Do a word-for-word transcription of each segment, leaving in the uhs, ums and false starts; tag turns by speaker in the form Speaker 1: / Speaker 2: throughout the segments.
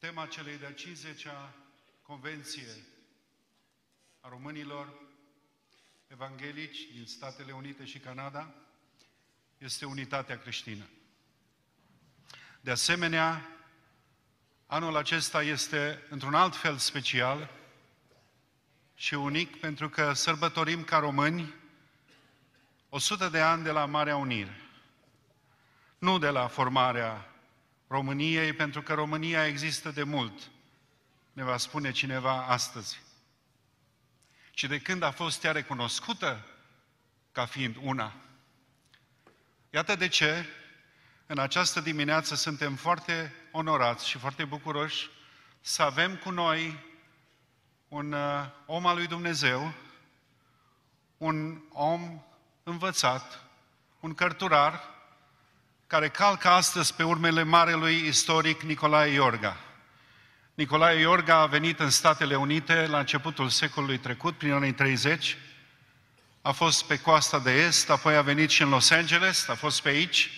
Speaker 1: Tema celei de-a cincizecea Convenție a românilor evanghelici din Statele Unite și Canada este unitatea creștină. De asemenea, anul acesta este într-un alt fel special și unic pentru că sărbătorim ca români o sută de ani de la Marea Unire. Nu de la formarea României, pentru că România există de mult, ne va spune cineva astăzi, ci de când a fost ea recunoscută ca fiind una. Iată de ce, în această dimineață, suntem foarte onorați și foarte bucuroși să avem cu noi un uh, om al lui Dumnezeu, un om învățat, un cărturar, care calcă astăzi pe urmele marelui istoric Nicolae Iorga. Nicolae Iorga a venit în Statele Unite la începutul secolului trecut, prin anii treizeci, a fost pe coasta de est, apoi a venit și în Los Angeles, a fost pe aici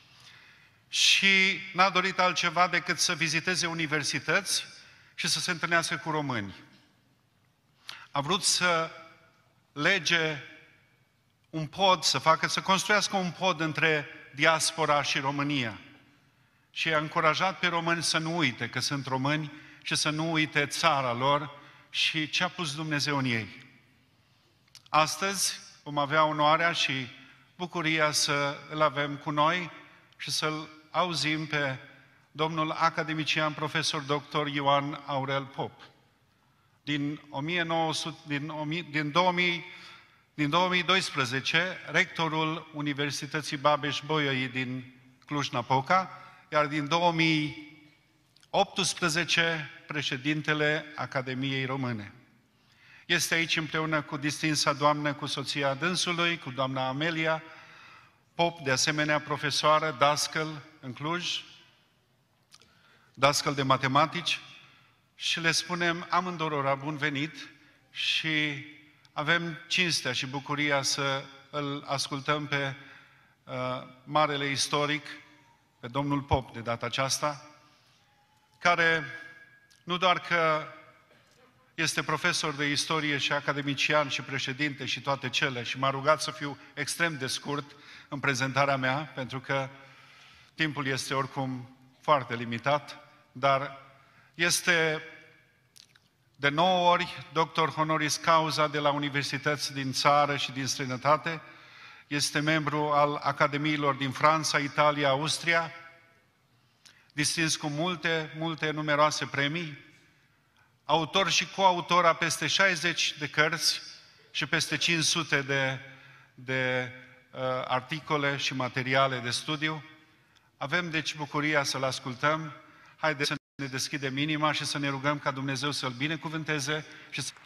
Speaker 1: și n-a dorit altceva decât să viziteze universități și să se întâlnească cu români. A vrut să lege un pod, să facă, să construiască un pod între diaspora și România. Și a încurajat pe români să nu uite că sunt români și să nu uite țara lor și ce a pus Dumnezeu în ei. Astăzi vom avea onoarea și bucuria să îl avem cu noi și să-l auzim pe domnul academician profesor doctor Ioan Aurel Pop. Din, o mie nouă sute, din, din, două mii, din două mii doisprezece, rectorul Universității Babeș-Bolyai din Cluj-Napoca, iar din două mii optsprezece, președintele Academiei Române. Este aici împreună cu distinsa doamnă, cu soția dânsului, cu doamna Amelia Pop, de asemenea profesoară, dascăl în Cluj, dascăl de matematici, și le spunem amândurora bun venit și avem cinstea și bucuria să îl ascultăm pe uh, marele istoric, pe domnul Pop de data aceasta, care nu doar că este profesor de istorie și academician și președinte și toate cele, și m-a rugat să fiu extrem de scurt în prezentarea mea, pentru că timpul este oricum foarte limitat, dar este de nouă ori doctor honoris causa de la universități din țară și din străinătate, este membru al Academiilor din Franța, Italia, Austria, distins cu multe, multe numeroase premii, autor și coautor a peste șaizeci de cărți și peste cinci sute de, de uh, articole și materiale de studiu. Avem deci bucuria să-l ascultăm. Haideți să ne deschidem inima și să ne rugăm ca Dumnezeu să-l binecuvânteze și să...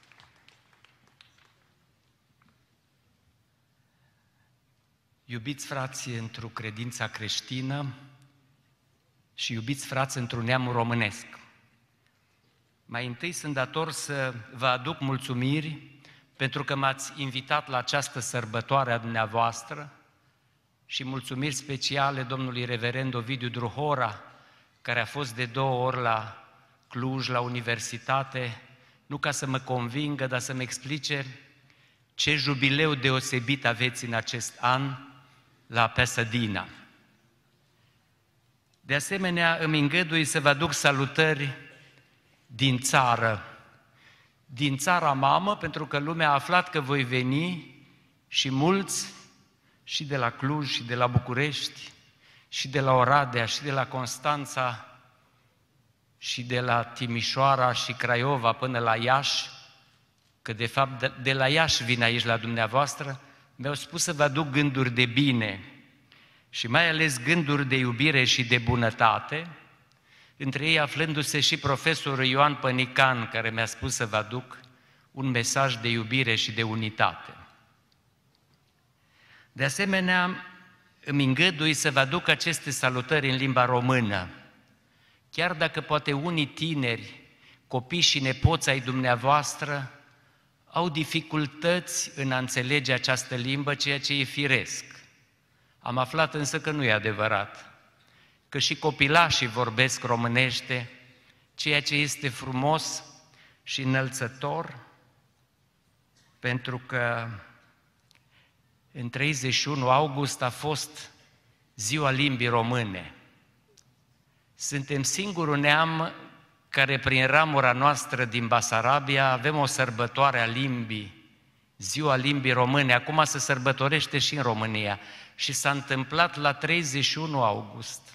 Speaker 2: Iubiți frați într-o credința creștină și iubiți frați într-un neam românesc, mai întâi sunt dator să vă aduc mulțumiri pentru că m-ați invitat la această sărbătoare a dumneavoastră și mulțumiri speciale domnului reverend Ovidiu Druhora, care a fost de două ori la Cluj, la universitate, nu ca să mă convingă, dar să-mi explice ce jubileu deosebit aveți în acest an la Pasadena. De asemenea, îmi îngădui să vă aduc salutări din țară, din țara mamă, pentru că lumea a aflat că voi veni și mulți, și de la Cluj, și de la București, și de la Oradea, și de la Constanța, și de la Timișoara și Craiova până la Iași, că de fapt de la Iași vin aici la dumneavoastră, mi-au spus să vă aduc gânduri de bine și mai ales gânduri de iubire și de bunătate, între ei aflându-se și profesorul Ioan Pănican, care mi-a spus să vă aduc un mesaj de iubire și de unitate. De asemenea, îmi îngădui să vă aduc aceste salutări în limba română, chiar dacă poate unii tineri, copii și nepoți ai dumneavoastră, au dificultăți în a înțelege această limbă, ceea ce e firesc. Am aflat însă că nu e adevărat, că și copilașii vorbesc românește ceea ce este frumos și înălțător, pentru că în treizeci și unu august a fost Ziua Limbii Române. Suntem singurul neam care prin ramura noastră din Basarabia avem o sărbătoare a limbii, Ziua Limbii Române. Acum se sărbătorește și în România și s-a întâmplat la treizeci și unu august.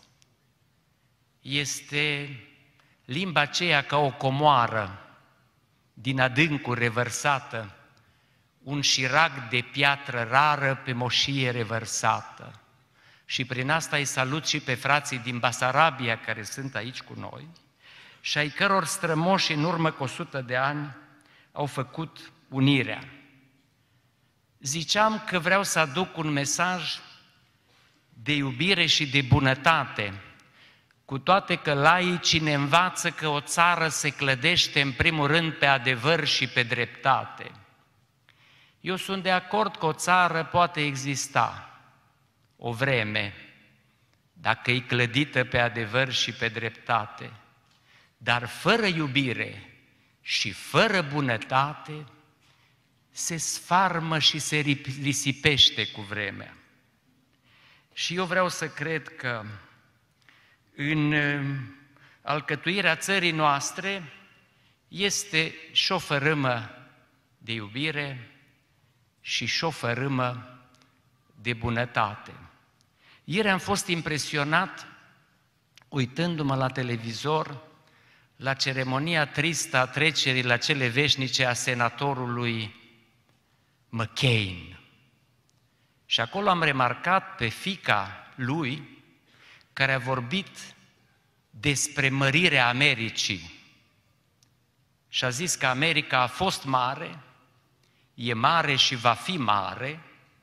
Speaker 2: Este limba aceea ca o comoară din adâncuri revărsată, un șirac de piatră rară pe moșie revărsată. Și prin asta îi salut și pe frații din Basarabia care sunt aici cu noi și ai căror strămoși în urmă cu o sută de ani au făcut unirea. Ziceam că vreau să aduc un mesaj de iubire și de bunătate, cu toate că laicii ne învață că o țară se clădește în primul rând pe adevăr și pe dreptate. Eu sunt de acord că o țară poate exista o vreme, dacă e clădită pe adevăr și pe dreptate, dar fără iubire și fără bunătate se sfarmă și se risipește cu vremea. Și eu vreau să cred că în alcătuirea țării noastre este și o fărâmă de iubire și și o fărâmă de bunătate. Ieri am fost impresionat, uitându-mă la televizor, la ceremonia tristă a trecerii la cele veșnice a senatorului McCain. Și acolo am remarcat pe fiica lui, care a vorbit despre mărirea Americii. Și a zis că America a fost mare, e mare și va fi mare,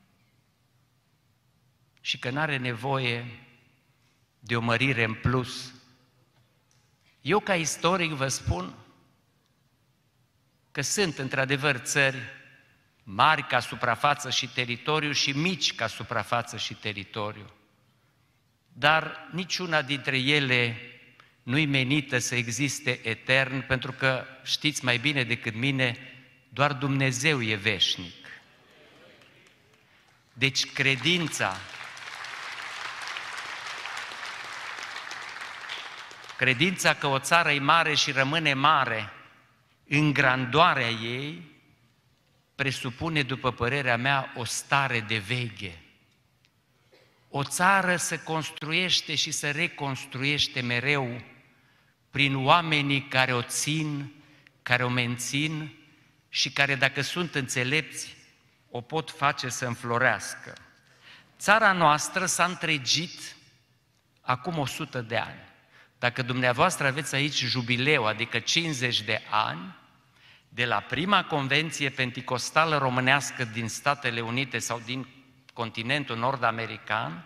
Speaker 2: și că n-are nevoie de o mărire în plus. Eu, ca istoric, vă spun că sunt, într-adevăr, țări mari ca suprafață și teritoriu și mici ca suprafață și teritoriu. Dar niciuna dintre ele nu-i menită să existe etern, pentru că, știți mai bine decât mine, doar Dumnezeu e veșnic. Deci credința, credința că o țară e mare și rămâne mare în grandoarea ei, presupune, după părerea mea, o stare de veche. O țară se construiește și se reconstruiește mereu prin oamenii care o țin, care o mențin și care, dacă sunt înțelepți, o pot face să înflorească. Țara noastră s-a întregit acum o sută de ani. Dacă dumneavoastră aveți aici jubileu, adică cincizeci de ani, de la prima convenție penticostală românească din Statele Unite sau din continentul nord-american,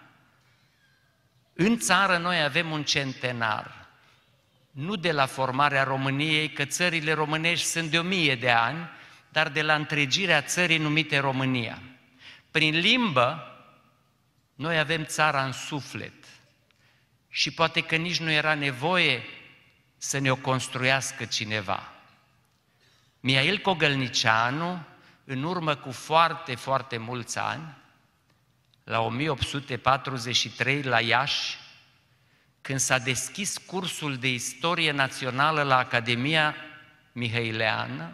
Speaker 2: în țară noi avem un centenar. Nu de la formarea României, că țările românești sunt de o mie de ani, dar de la întregirea țării numite România. Prin limbă, noi avem țara în suflet și poate că nici nu era nevoie să ne o construiască cineva. Mihail Cogălnicianu, în urmă cu foarte, foarte mulți ani, la o mie opt sute patruzeci și trei la Iași, când s-a deschis cursul de istorie națională la Academia Mihăileană,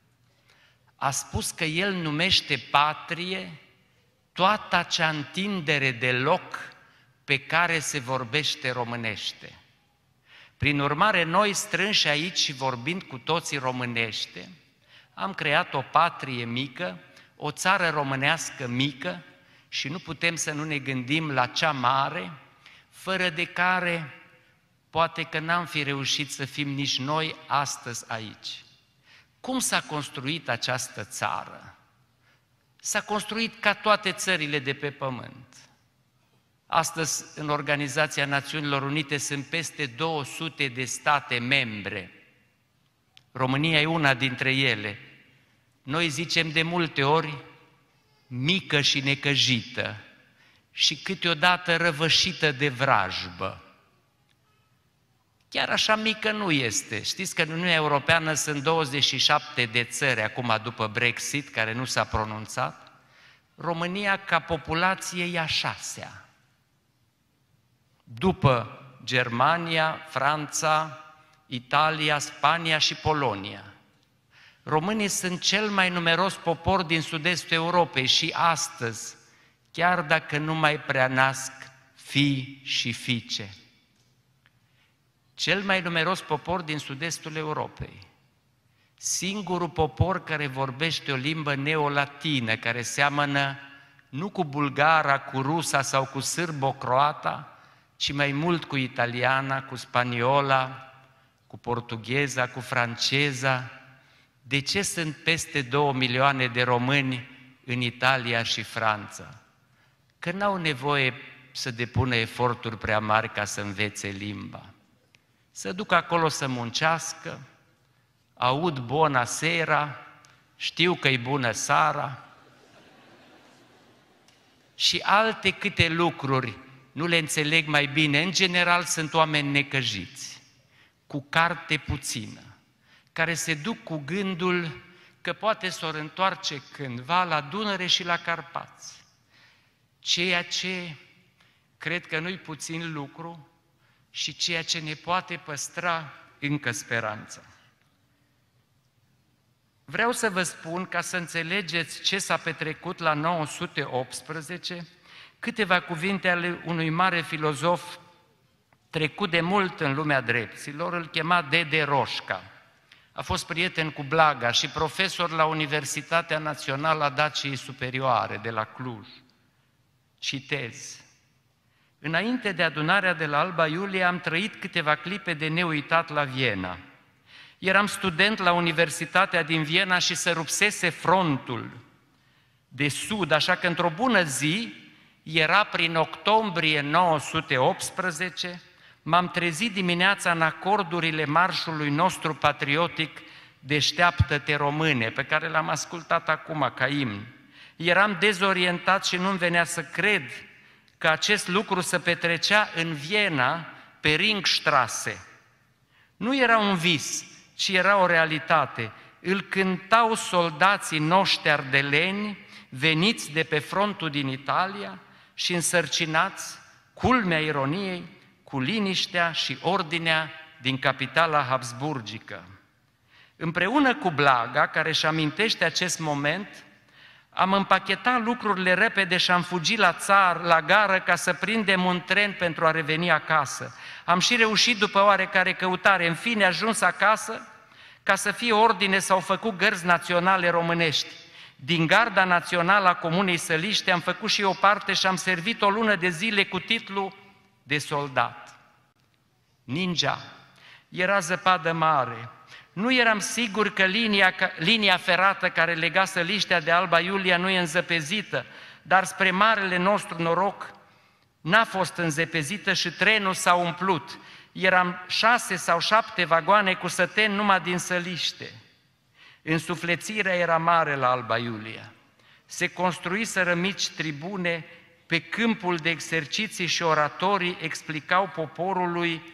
Speaker 2: a spus că el numește patrie toată acea întindere de loc pe care se vorbește românește. Prin urmare, noi strânși aici și vorbind cu toții românește, am creat o patrie mică, o țară românească mică și nu putem să nu ne gândim la cea mare, fără de care poate că n-am fi reușit să fim nici noi astăzi aici. Cum s-a construit această țară? S-a construit ca toate țările de pe pământ. Astăzi, în Organizația Națiunilor Unite, sunt peste două sute de state membre. România e una dintre ele. Noi zicem de multe ori mică și necăjită și câteodată răvășită de vrajbă. chiar așa mică nu este. Știți că în Uniunea Europeană sunt douăzeci și șapte de țări acum după Brexit, care nu s-a pronunțat. România ca populație e a șasea. După Germania, Franța, Italia, Spania și Polonia. Românii sunt cel mai numeros popor din sud-estul Europei și astăzi, chiar dacă nu mai prea nasc fii și fiice. Cel mai numeros popor din sud-estul Europei. Singurul popor care vorbește o limbă neolatină, care seamănă nu cu bulgara, cu rusa sau cu sârbo-croata, ci mai mult cu italiana, cu spaniola, cu portugheza, cu franceza. De ce sunt peste două milioane de români în Italia și Franța? Că n-au nevoie să depună eforturi prea mari ca să învețe limba. Să ducă acolo să muncească, aud bona sera, știu că-i bună Sara și alte câte lucruri nu le înțeleg mai bine. În general sunt oameni necăjiți, cu carte puțină, care se duc cu gândul că poate s-or întoarce cândva la Dunăre și la Carpați. Ceea ce cred că nu-i puțin lucru și ceea ce ne poate păstra încă speranța. Vreau să vă spun, ca să înțelegeți ce s-a petrecut la nouă sute optsprezece, câteva cuvinte ale unui mare filozof trecut de mult în lumea dreptilor, îl chema Dede Roșca. A fost prieten cu Blaga și profesor la Universitatea Națională a Daciei Superioare de la Cluj. Citez: înainte de adunarea de la Alba Iulia am trăit câteva clipe de neuitat la Viena. Eram student la Universitatea din Viena și se rupsese frontul de sud, așa că într-o bună zi, era prin octombrie nouă sute optsprezece, m-am trezit dimineața în acordurile marșului nostru patriotic Deșteaptă-te române, pe care l-am ascultat acum ca imn. Eram dezorientat și nu-mi venea să cred că acest lucru se petrecea în Viena, pe Ringstraße. Nu era un vis, ci era o realitate. Îl cântau soldații noștri ardeleni, veniți de pe frontul din Italia și însărcinați, culmea ironiei, cu liniștea și ordinea din capitala habsburgică. Împreună cu Blaga, care își amintește acest moment, am împachetat lucrurile repede și am fugit la țar, la gară, ca să prindem un tren pentru a reveni acasă. Am și reușit după oarecare căutare. În fine, ajuns acasă, ca să fie ordine, s-au făcut gărzi naționale românești. Din Garda Națională a Comunei Săliște am făcut și o parte și am servit o lună de zile cu titlu de soldat. Ningea. Era zăpadă mare. Nu eram sigur că linia, linia ferată care lega Săliștea de Alba Iulia nu e înzăpezită, dar spre marele nostru noroc n-a fost înzăpezită și trenul s-a umplut. Eram șase sau șapte vagoane cu săteni numai din Săliște. Însuflețirea era mare la Alba Iulia. Se construiseră mici tribune, pe câmpul de exerciții și oratorii explicau poporului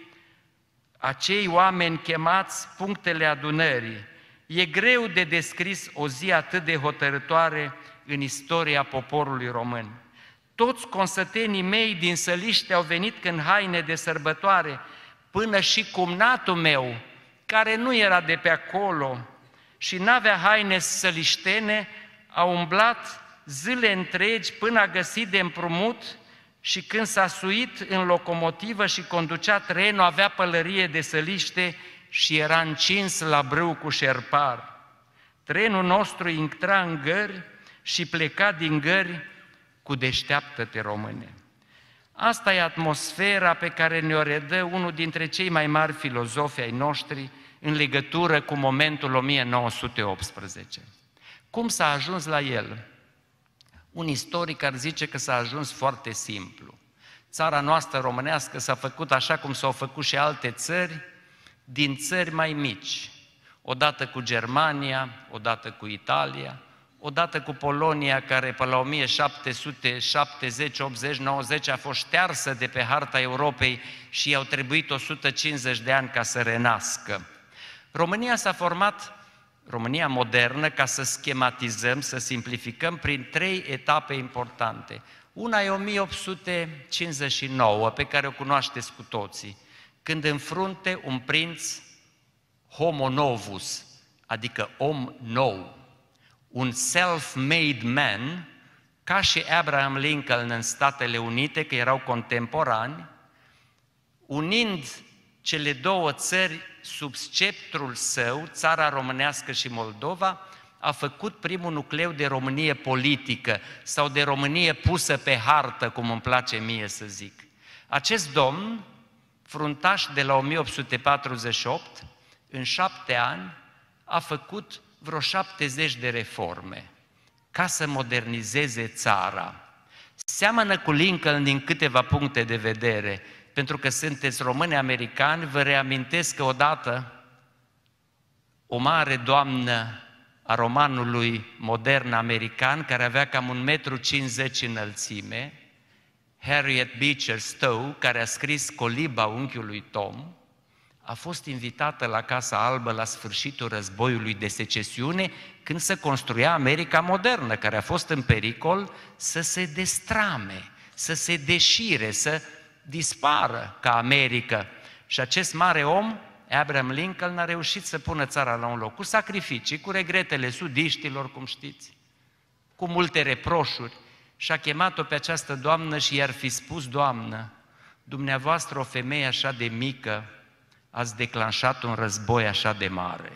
Speaker 2: acei oameni chemați punctele adunării. E greu de descris o zi atât de hotărătoare în istoria poporului român. Toți consătenii mei din Săliște au venit în haine de sărbătoare, până și cumnatul meu, care nu era de pe acolo și n-avea haine săliștene, a umblat zile întregi până a găsit de împrumut și când s-a suit în locomotivă și conducea trenul, avea pălărie de Săliște și era încins la brâu cu șerpar. Trenul nostru intra în gări și pleca din gări cu Deșteaptă-te române. Asta e atmosfera pe care ne-o redă unul dintre cei mai mari filozofi ai noștri în legătură cu momentul o mie nouă sute optsprezece. Cum s-a ajuns la el? Un istoric ar zice că s-a ajuns foarte simplu. Țara noastră românească s-a făcut așa cum s-au făcut și alte țări, din țări mai mici, odată cu Germania, odată cu Italia, odată cu Polonia, care pe la o mie șapte sute șaptezeci, optzeci, nouăzeci a fost ștearsă de pe harta Europei și i-au trebuit o sută cincizeci de ani ca să renască. România s-a format, România modernă, ca să schematizăm, să simplificăm, prin trei etape importante. Una e o mie opt sute cincizeci și nouă, pe care o cunoașteți cu toții, când în frunte un prinț homo novus, adică om nou, un self-made man, ca și Abraham Lincoln în Statele Unite, că erau contemporani, unind cele două țări sub sceptrul său, țara românească și Moldova, a făcut primul nucleu de Românie politică sau de Românie pusă pe hartă, cum îmi place mie să zic. Acest domn, fruntaș de la o mie opt sute patruzeci și opt, în șapte ani a făcut vreo șaptezeci de reforme ca să modernizeze țara. Seamănă cu Lincoln din câteva puncte de vedere, pentru că sunteți români americani, vă reamintesc că odată o mare doamnă a romanului modern american, care avea cam un metru cincizeci înălțime, Harriet Beecher Stowe, care a scris Coliba unchiului Tom, a fost invitată la Casa Albă la sfârșitul războiului de secesiune, când se construia America modernă, care a fost în pericol să se destrame, să se deșire, să dispară ca America. Și acest mare om, Abraham Lincoln, a reușit să pună țara la un loc, cu sacrificii, cu regretele sudiștilor, cum știți, cu multe reproșuri. Și a chemat-o pe această doamnă și i-ar fi spus: Doamnă, dumneavoastră, o femeie așa de mică, ați declanșat un război așa de mare.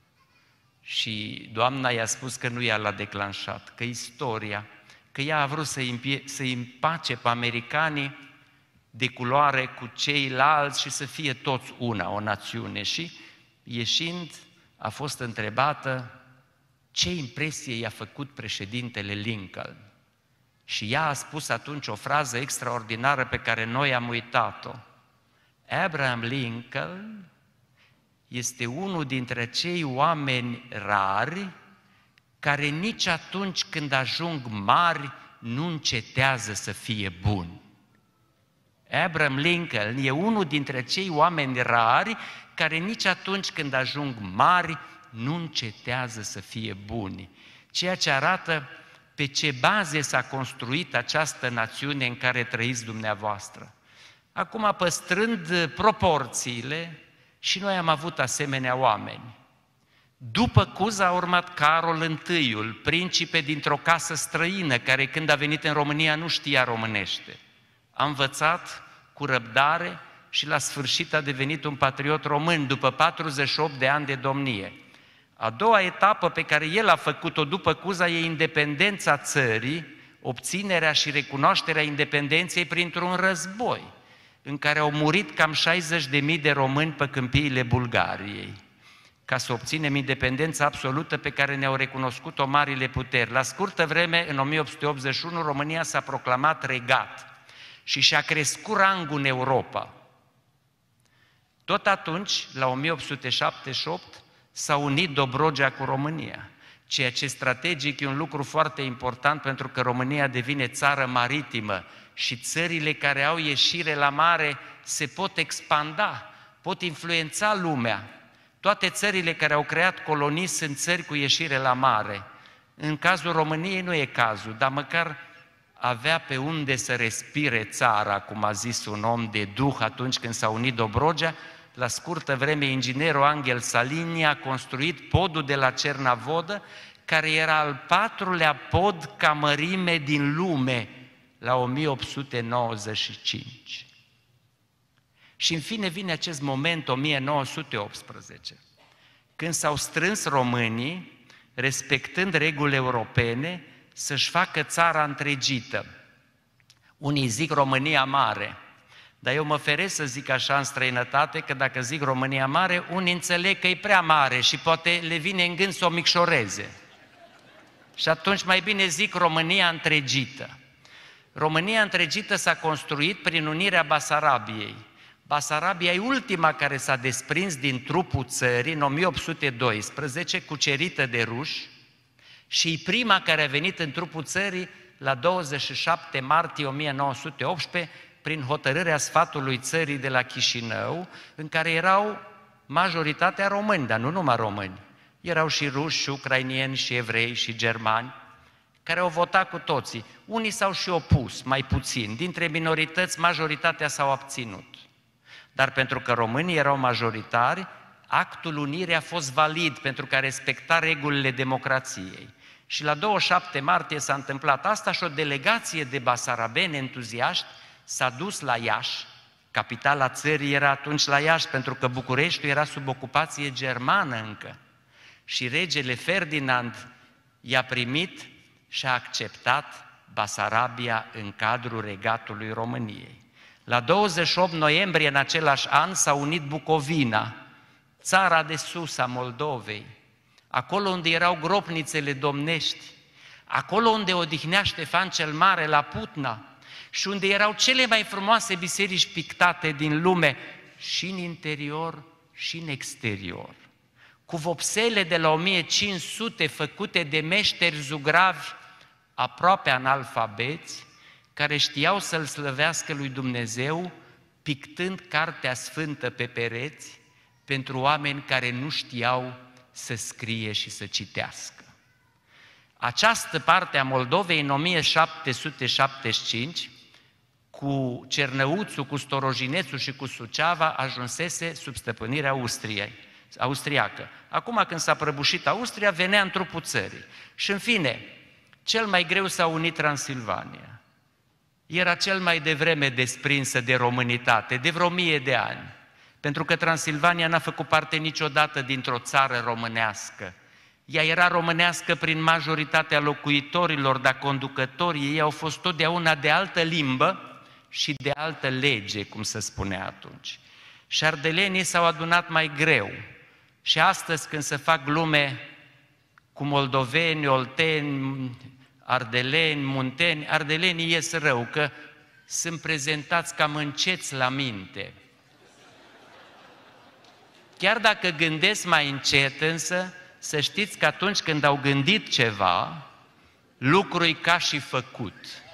Speaker 2: Și doamna i-a spus că nu ea l-a declanșat, că istoria, că ea a vrut să-i împace pe americanii de culoare cu ceilalți și să fie toți una, o națiune. Și ieșind a fost întrebată ce impresie i-a făcut președintele Lincoln. Și ea a spus atunci o frază extraordinară pe care noi am uitat-o. Abraham Lincoln este unul dintre cei oameni rari care nici atunci când ajung mari nu încetează să fie buni. Abraham Lincoln e unul dintre cei oameni rari care nici atunci când ajung mari nu încetează să fie buni. Ceea ce arată pe ce baze s-a construit această națiune în care trăiți dumneavoastră. Acum, păstrând proporțiile, și noi am avut asemenea oameni. După Cuza a urmat Carol întâiul, principe dintr-o casă străină, care când a venit în România nu știa românește. A învățat cu răbdare și la sfârșit a devenit un patriot român după patruzeci și opt de ani de domnie. A doua etapă pe care el a făcut-o după Cuza e independența țării, obținerea și recunoașterea independenței printr-un război, în care au murit cam șaizeci de mii de români pe câmpiile Bulgariei, ca să obținem independența absolută pe care ne-au recunoscut-o marile puteri. La scurtă vreme, în o mie opt sute optzeci și unu, România s-a proclamat regat și și-a crescut rangul în Europa. Tot atunci, la o mie opt sute șaptezeci și opt, s-a unit Dobrogea cu România, ceea ce strategic e un lucru foarte important, pentru că România devine țară maritimă și țările care au ieșire la mare se pot expanda, pot influența lumea. Toate țările care au creat colonii sunt țări cu ieșire la mare. În cazul României nu e cazul, dar măcar avea pe unde să respire țara, cum a zis un om de duh atunci când s-a unit Dobrogea. La scurtă vreme, inginerul Angel Salini a construit podul de la Cernavodă, care era al patrulea pod ca mărime din lume, la o mie opt sute nouăzeci și cinci. Și în fine vine acest moment, o mie nouă sute optsprezece, când s-au strâns românii, respectând regulile europene, să-și facă țara întregită. Unii zic România mare, dar eu mă feresc să zic așa în străinătate, că dacă zic România mare, unii înțeleg că e prea mare și poate le vine în gând să o micșoreze. Și atunci mai bine zic România întregită. România întregită s-a construit prin unirea Basarabiei. Basarabia e ultima care s-a desprins din trupul țării în o mie opt sute doisprezece, cucerită de ruși, Și e prima care a venit în trupul țării la douăzeci și șapte martie o mie nouă sute optsprezece, prin hotărârea sfatului țării de la Chișinău, în care erau majoritatea români, dar nu numai români. Erau și ruși, și ucrainieni, și evrei, și germani, care au votat cu toții. Unii s-au și opus, mai puțin. Dintre minorități, majoritatea s-au abținut. Dar pentru că românii erau majoritari, actul unirii a fost valid pentru că respecta regulile democrației. Și la douăzeci și șapte martie s-a întâmplat asta și o delegație de basarabeni entuziaști s-a dus la Iași. Capitala țării era atunci la Iași, pentru că Bucureștiul era sub ocupație germană încă. Și regele Ferdinand i-a primit și a acceptat Basarabia în cadrul regatului României. La douăzeci și opt noiembrie în același an s-a unit Bucovina, țara de sus a Moldovei, acolo unde erau gropnițele domnești, acolo unde odihnea Ștefan cel Mare la Putna și unde erau cele mai frumoase biserici pictate din lume, și în interior și în exterior, cu vopsele de la o mie cinci sute făcute de meșteri zugravi aproape analfabeți, care știau să-L slăvească lui Dumnezeu, pictând Cartea Sfântă pe pereți, pentru oameni care nu știau să scrie și să citească. Această parte a Moldovei, în o mie șapte sute șaptezeci și cinci, cu Cernăuțul, cu Storojinețul și cu Suceava, ajunsese sub stăpânirea Austriei, austriacă. Acum, când s-a prăbușit Austria, venea în trupul țării. Și, în fine, cel mai greu s-a unit Transilvania. Era cel mai devreme desprinsă de românitate, de vreo mie de ani, pentru că Transilvania n-a făcut parte niciodată dintr-o țară românească. Ea era românească prin majoritatea locuitorilor, dar conducătorii ei au fost totdeauna de altă limbă și de altă lege, cum se spunea atunci. Și ardelenii s-au adunat mai greu. Și astăzi, când se fac glume cu moldoveni, olteni, ardeleni, munteni, ardelenii ies rău, că sunt prezentați cam înceți la minte. Chiar dacă gândesc mai încet, însă, să știți că atunci când au gândit ceva, lucrul e ca și făcut.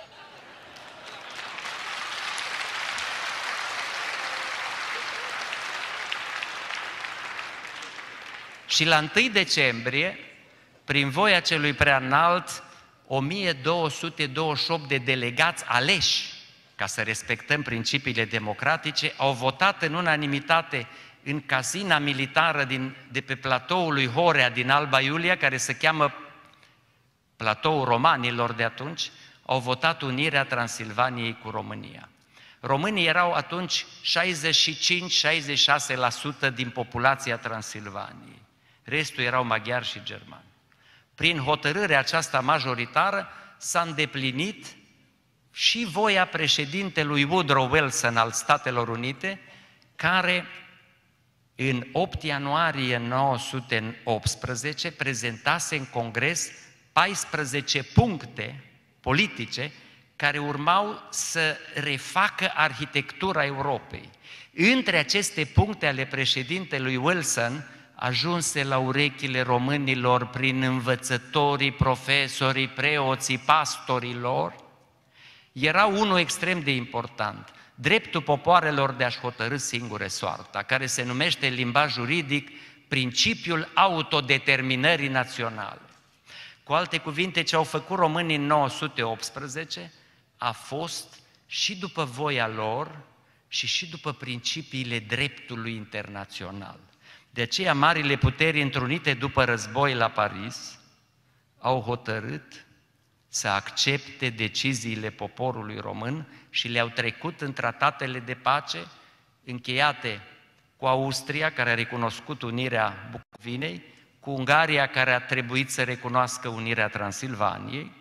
Speaker 2: Și la întâi decembrie, prin voia celui preanalt, o mie două sute douăzeci și opt de delegați aleși, ca să respectăm principiile democratice, au votat în unanimitate în cazina militară din, de pe platoul lui Horea din Alba Iulia, care se cheamă platoul romanilor de atunci, au votat unirea Transilvaniei cu România. Românii erau atunci șaizeci și cinci - șaizeci și șase la sută din populația Transilvaniei. Restul erau maghiari și germani. Prin hotărârea aceasta majoritară s-a îndeplinit și voia președintelui Woodrow Wilson al Statelor Unite, care în opt ianuarie o mie nouă sute optsprezece prezentase în Congres paisprezece puncte politice care urmau să refacă arhitectura Europei. Între aceste puncte ale președintelui Wilson ajunse la urechile românilor prin învățătorii, profesorii, preoții, pastorilor, era unul extrem de important: dreptul popoarelor de a-și hotărî singure soarta, care se numește în limbaj juridic principiul autodeterminării naționale. Cu alte cuvinte, ce au făcut românii în o mie nouă sute optsprezece a fost și după voia lor și și după principiile dreptului internațional. De aceea, marile puteri întrunite după război la Paris au hotărât să accepte deciziile poporului român și le-au trecut în tratatele de pace încheiate cu Austria, care a recunoscut unirea Bucovinei, cu Ungaria, care a trebuit să recunoască unirea Transilvaniei,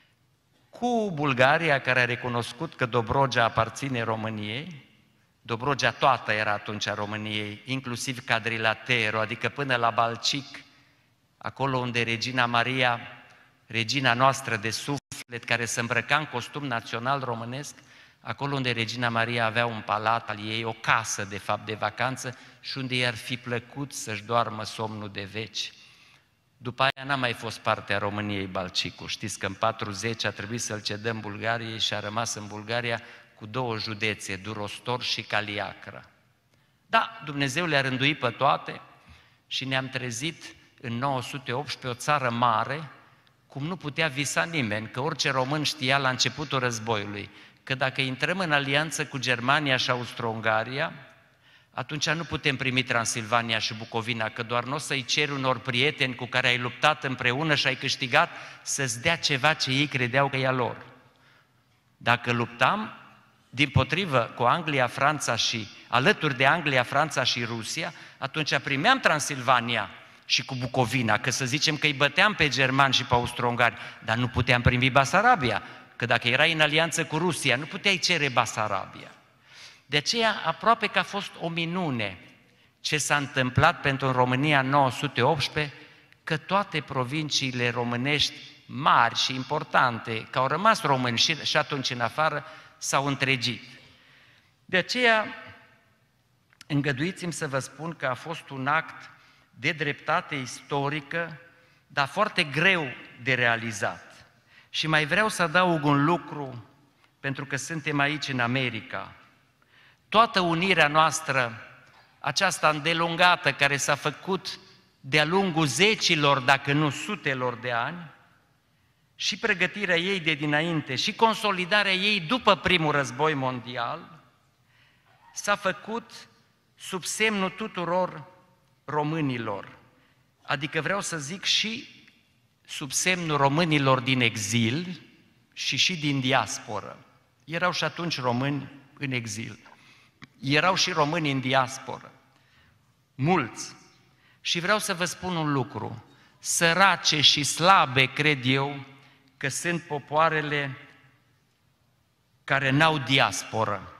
Speaker 2: cu Bulgaria, care a recunoscut că Dobrogea aparține României. Dobrogea toată era atunci a României, inclusiv Cadrilatero, adică până la Balcic, acolo unde Regina Maria, regina noastră de suflet, care se îmbrăca în costum național românesc, acolo unde Regina Maria avea un palat al ei, o casă de fapt de vacanță și unde i-ar fi plăcut să-și doarmă somnul de veci. După aia n-a mai fost partea României Balcicu. Știți că în patruzeci a trebuit să-l cedăm Bulgariei și a rămas în Bulgaria cu două județe, Durostor și Caliacra. Da, Dumnezeu le-a rânduit pe toate și ne-am trezit în nouă sute optsprezece o țară mare, cum nu putea visa nimeni, că orice român știa la începutul războiului, că dacă intrăm în alianță cu Germania și Austro-Ungaria, atunci nu putem primi Transilvania și Bucovina, că doar nu o să-i ceri unor prieteni cu care ai luptat împreună și ai câștigat să-ți dea ceva ce ei credeau că e a lor. Dacă luptam, dimpotrivă, cu Anglia, Franța și, alături de Anglia, Franța și Rusia, atunci primeam Transilvania și cu Bucovina, că să zicem că îi băteam pe germani și pe austro-ungari, dar nu puteam primi Basarabia, că dacă erai în alianță cu Rusia, nu puteai cere Basarabia. De aceea, aproape că a fost o minune ce s-a întâmplat pentru România în nouă sute optsprezece, că toate provinciile românești mari și importante, că au rămas români și, și atunci în afară, s-au întregit. De aceea, îngăduiți-mi să vă spun că a fost un act de dreptate istorică, dar foarte greu de realizat. Și mai vreau să adaug un lucru, pentru că suntem aici în America. Toată unirea noastră, aceasta îndelungată, care s-a făcut de-a lungul zecilor, dacă nu sutelor de ani, și pregătirea ei de dinainte, și consolidarea ei după primul război mondial, s-a făcut sub semnul tuturor românilor. Adică vreau să zic și sub semnul românilor din exil și și din diasporă. Erau și atunci români în exil. Erau și români în diasporă. Mulți. Și vreau să vă spun un lucru. Sărace și slabe, cred eu, că sunt popoarele care n-au diasporă.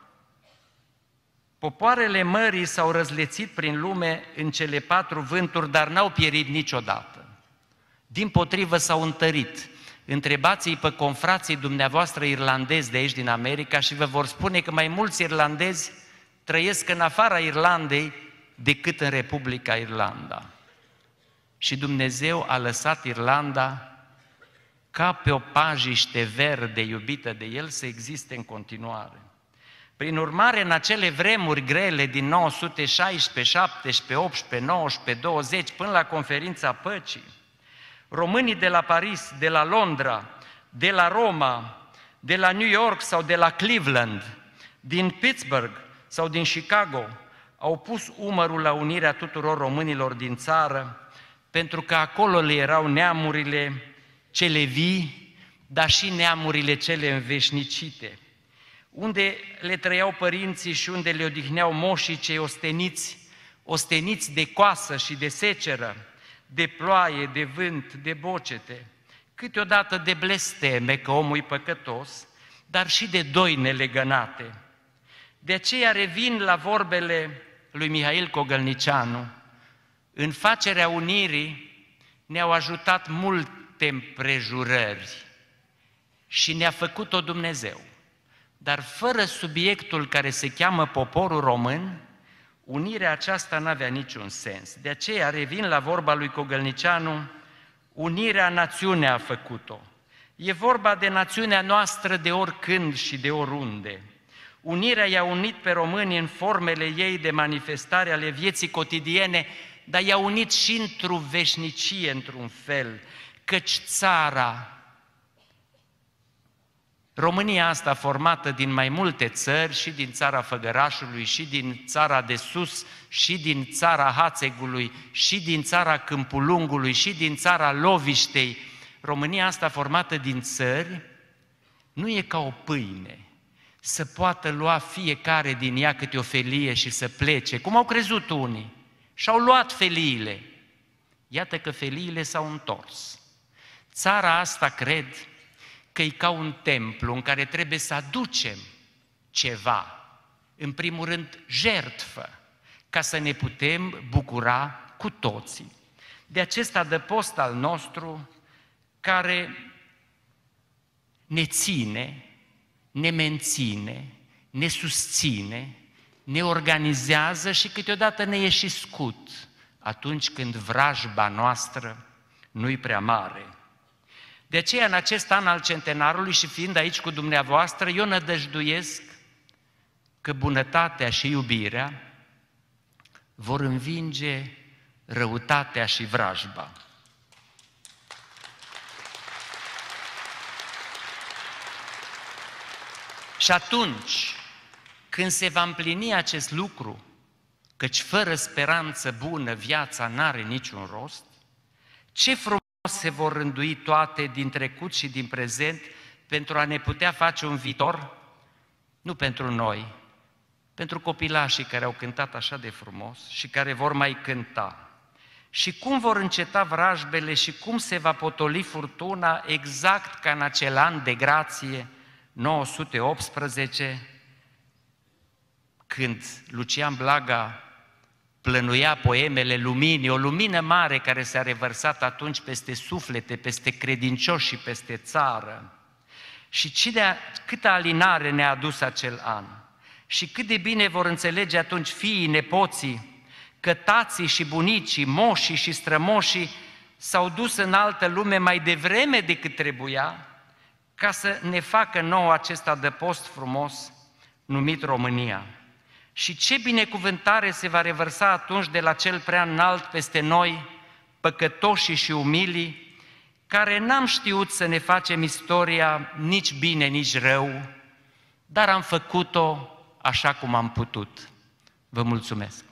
Speaker 2: Popoarele mării s-au răzlețit prin lume în cele patru vânturi, dar n-au pierit niciodată. Dimpotrivă s-au întărit. Întrebați-i pe confrații dumneavoastră irlandezi de aici din America și vă vor spune că mai mulți irlandezi trăiesc în afara Irlandei decât în Republica Irlanda. Și Dumnezeu a lăsat Irlanda ca pe o pajiște verde iubită de El să existe în continuare. Prin urmare, în acele vremuri grele din nouă sute șaisprezece, șaptesprezece, optsprezece, nouăsprezece, douăzeci, până la Conferința Păcii, românii de la Paris, de la Londra, de la Roma, de la New York sau de la Cleveland, din Pittsburgh sau din Chicago, au pus umărul la unirea tuturor românilor din țară, pentru că acolo le erau neamurile cele vii, dar și neamurile cele înveșnicite, unde le trăiau părinții și unde le odihneau moșii cei osteniți, osteniți de coasă și de seceră, de ploaie, de vânt, de bocete, câteodată de blesteme, că omul e păcătos, dar și de doi nelegănate. De aceea revin la vorbele lui Mihail Cogălnicianu. În facerea unirii ne-au ajutat multe împrejurări și ne-a făcut-o Dumnezeu. Dar fără subiectul care se cheamă poporul român, unirea aceasta n-avea niciun sens. De aceea revin la vorba lui Cogălnicianu, unirea națiunea a făcut-o. E vorba de națiunea noastră de oricând și de oriunde. Unirea i-a unit pe români în formele ei de manifestare ale vieții cotidiene, dar i-a unit și într-o veșnicie, într-un fel, căci țara, România asta formată din mai multe țări, și din țara Făgărașului, și din țara de sus, și din țara Hațegului, și din țara Câmpulungului, și din țara Loviștei, România asta formată din țări, nu e ca o pâine, să poată lua fiecare din ea câte o felie și să plece, cum au crezut unii, și-au luat feliile. Iată că feliile s-au întors. Țara asta, cred, că e ca un templu în care trebuie să aducem ceva, în primul rând jertfă, ca să ne putem bucura cu toții de acest adăpost al nostru care ne ține, ne menține, ne susține, ne organizează și câteodată ne e și scut atunci când vrajba noastră nu-i prea mare. De aceea, în acest an al centenarului și fiind aici cu dumneavoastră, eu nădăjduiesc că bunătatea și iubirea vor învinge răutatea și vrajba. Și atunci, când se va împlini acest lucru, căci fără speranță bună viața n-are niciun rost, ce frumos se vor rândui toate din trecut și din prezent pentru a ne putea face un viitor, nu pentru noi, pentru copilașii care au cântat așa de frumos și care vor mai cânta. Și cum vor înceta vrajbele și cum se va potoli furtuna exact ca în acel an de grație nouă sute optsprezece, când Lucian Blaga plănuia poemele luminii, o lumină mare care s-a revărsat atunci peste suflete, peste credincioși și peste țară. Și cine, câtă alinare ne-a adus acel an. Și cât de bine vor înțelege atunci fiii, nepoții, că tații și bunicii, moșii și strămoșii s-au dus în altă lume mai devreme decât trebuia, ca să ne facă nouă acest adăpost frumos numit România. Și ce binecuvântare se va revărsa atunci de la cel prea înalt peste noi, păcătoșii și umilii, care n-am știut să ne facem istoria nici bine, nici rău, dar am făcut-o așa cum am putut. Vă mulțumesc!